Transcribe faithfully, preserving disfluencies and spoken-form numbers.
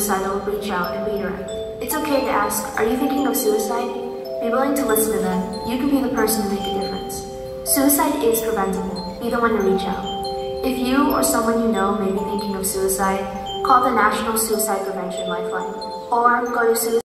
suicidal, reach out and be direct. It's okay to ask, are you thinking of suicide? Be willing to listen to them. You can be the person to make a difference. Suicide is preventable. Be the one to reach out. If you or someone you know may be thinking of suicide, call the National Suicide Prevention Lifeline or go to suicide